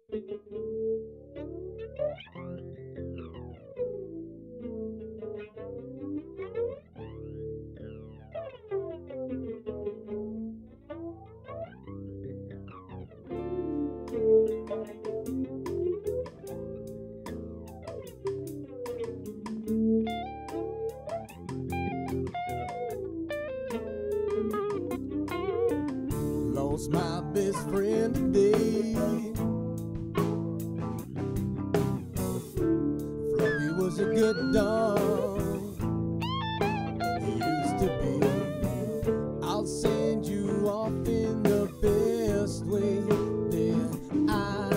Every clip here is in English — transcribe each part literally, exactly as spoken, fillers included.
Lost my best friend today. Fluffy was a good dog. He used to be. I'll send you off in the best way that I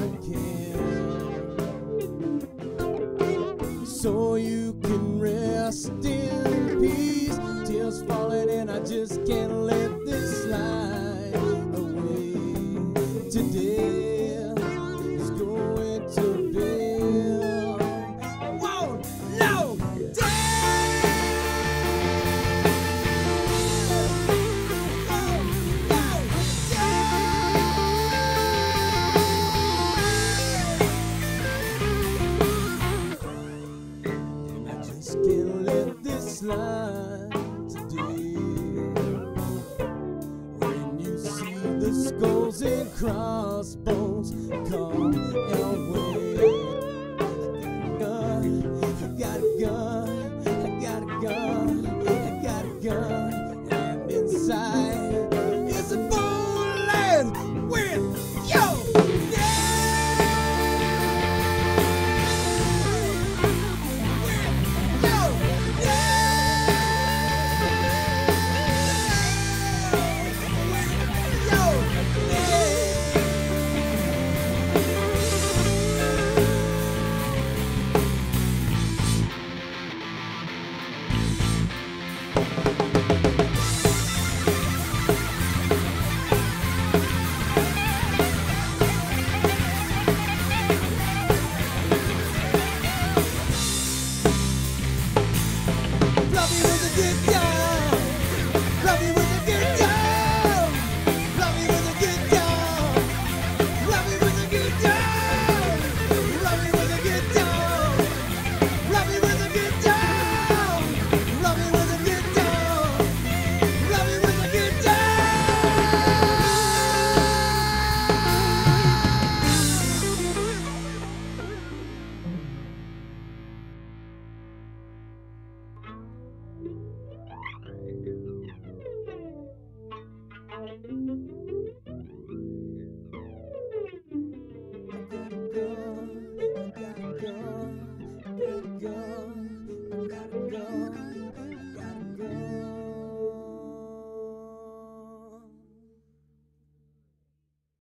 can, so you can rest in peace. Tears falling and I just can't let this slide away. Today is going to be whoa, no and I just can't let this slide today. When you see the skulls and crossbones come our way, I got a gun, I got a gun, I got a gun, and inside is a bullet with yo. I gotta go, I gotta go, I gotta go.